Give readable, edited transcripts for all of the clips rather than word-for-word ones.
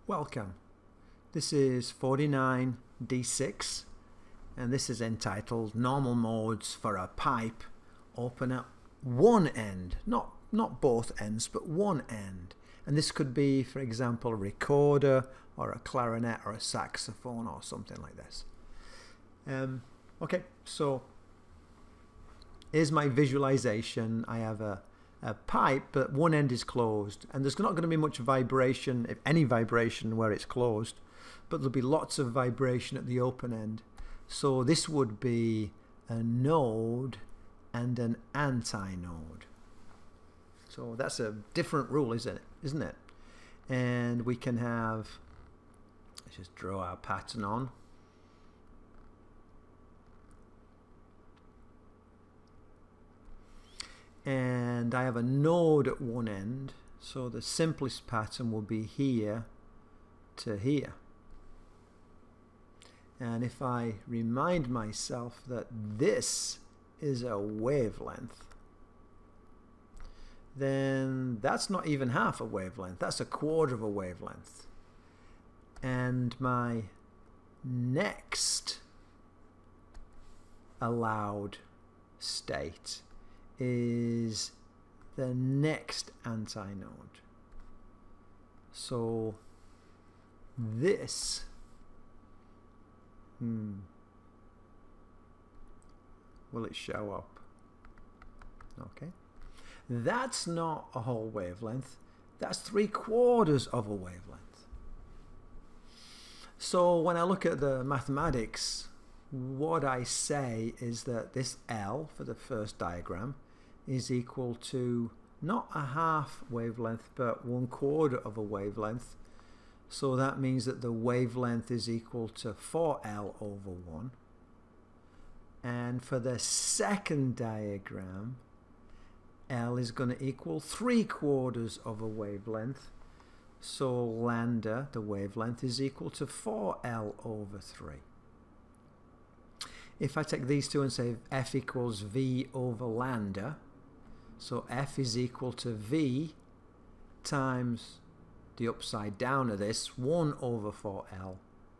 Welcome. This is 49D6 and this is entitled Normal Modes for a Pipe Open at one end, not both ends, but one end. And this could be, for example, a recorder or a clarinet or a saxophone or something like this. Okay, so here's my visualization. I have a pipe, but one end is closed, and there's not going to be much vibration, if any vibration, where it's closed, but there'll be lots of vibration at the open end. So this would be a node and an antinode. So that's a different rule, isn't it? And we can have, let's just draw our pattern on. And I have a node at one end, so the simplest pattern will be here to here. And if I remind myself that this is a wavelength, then that's not even half a wavelength, that's a quarter of a wavelength. And my next allowed state is the next antinode. So this will it show up? Okay, that's not a whole wavelength, that's 3/4 of a wavelength. So when I look at the mathematics, what I say is that this L for the first diagram is equal to not a half wavelength but 1/4 of a wavelength. So that means that the wavelength is equal to 4L over 1. And for the second diagram, L is going to equal 3/4 of a wavelength. So lambda, the wavelength, is equal to 4L over 3. If I take these two and say F equals V over lambda, so F is equal to V times the upside down of this, 1 over 4L.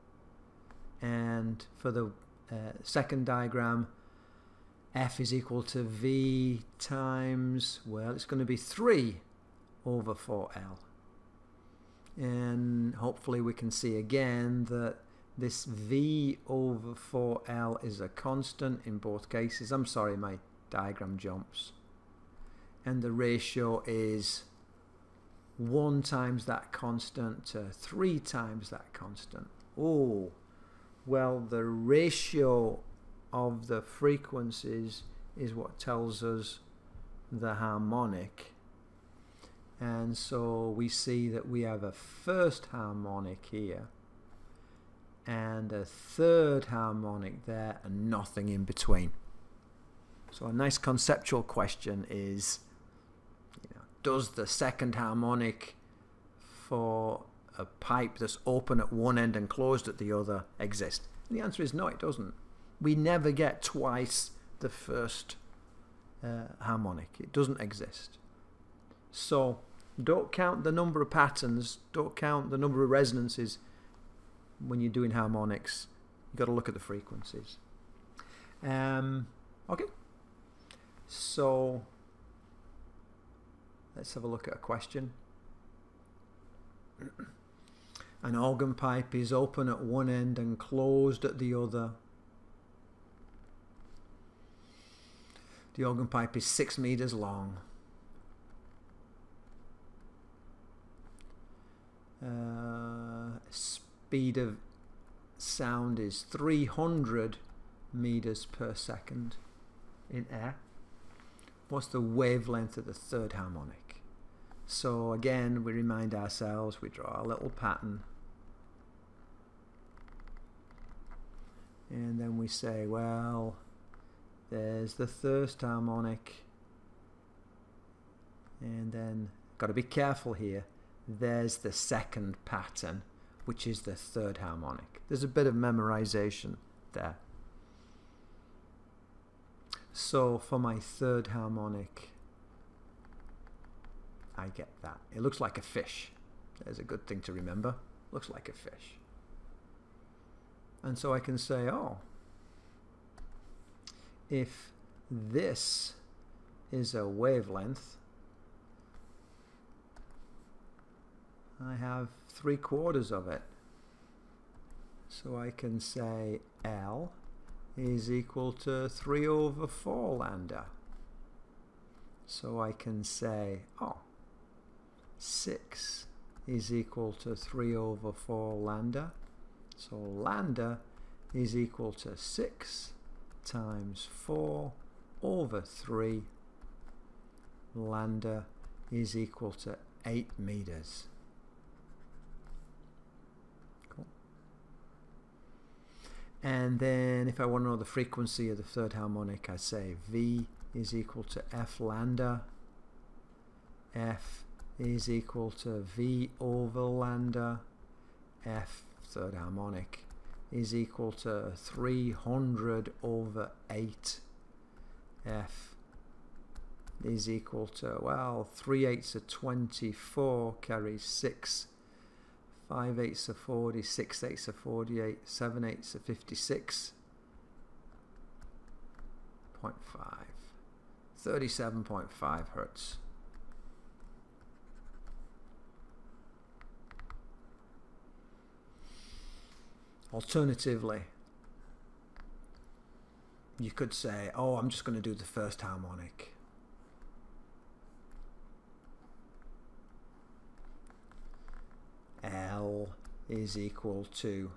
And for the second diagram, F is equal to V times, well, it's going to be 3 over 4L. And hopefully we can see again that this V over 4L is a constant in both cases. I'm sorry, my diagram jumps. And the ratio is 1 times that constant to 3 times that constant. Oh, well, the ratio of the frequencies is what tells us the harmonic. And so we see that we have a first harmonic here and a third harmonic there and nothing in between. So a nice conceptual question is, does the second harmonic for a pipe that's open at one end and closed at the other exist? And the answer is no, it doesn't. We never get twice the first harmonic. It doesn't exist. So don't count the number of patterns, don't count the number of resonances when you're doing harmonics. You've got to look at the frequencies. Okay, so let's have a look at a question. An organ pipe is open at one end and closed at the other. The organ pipe is 6 meters long. Speed of sound is 300 meters per second in air. What's the wavelength of the third harmonic? So again, we remind ourselves, we draw a little pattern, and then we say, well, there's the first harmonic, and then got to be careful here, there's the second pattern, which is the third harmonic. There's a bit of memorization there. So for my third harmonic, I get that. It looks like a fish. There's a good thing to remember. looks like a fish. And so I can say, oh, if this is a wavelength, I have 3/4 of it. So I can say L is equal to 3/4 lambda. So I can say, oh, 6 is equal to 3/4 lambda. So lambda is equal to 6 times 4/3. Lambda is equal to 8 meters. Cool. And then if I want to know the frequency of the third harmonic, I say V is equal to F lambda. F is equal to V over lambda. F, third harmonic, is equal to 300/8. F is equal to, well, 3/8 of 24 carries 6. 5/8 of 40, 6/8 of 48, 7/8 of 56.5. 37.5 hertz. Alternatively, you could say, oh, I'm just going to do the first harmonic. L is equal to,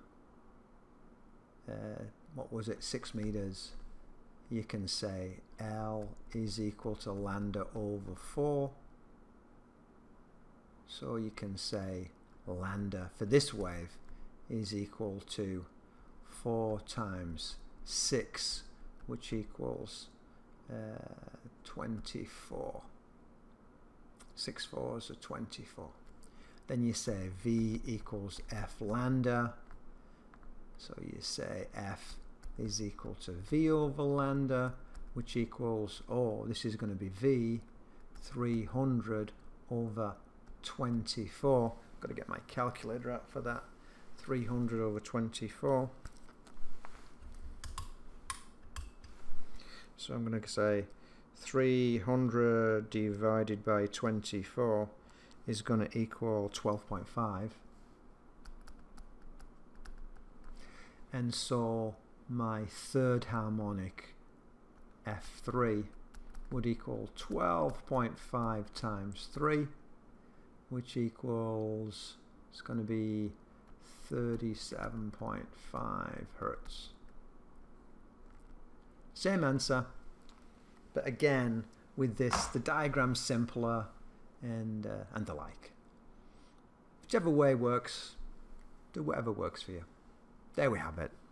what was it, 6 meters. You can say L is equal to lambda over 4. So you can say lambda for this wave is equal to 4 times 6, which equals 24. 6 4s are 24. Then you say V equals F lambda. So you say F is equal to V over lambda, which equals, oh, this is going to be V 300/24. Got to get my calculator out for that. 300/24. So I'm going to say 300 divided by 24 is going to equal 12.5. And so my third harmonic, F3, would equal 12.5 times 3, which equals, it's going to be 37.5 hertz. Same answer, but again with this the diagram's simpler and the like. Whichever way works, do whatever works for you. There we have it.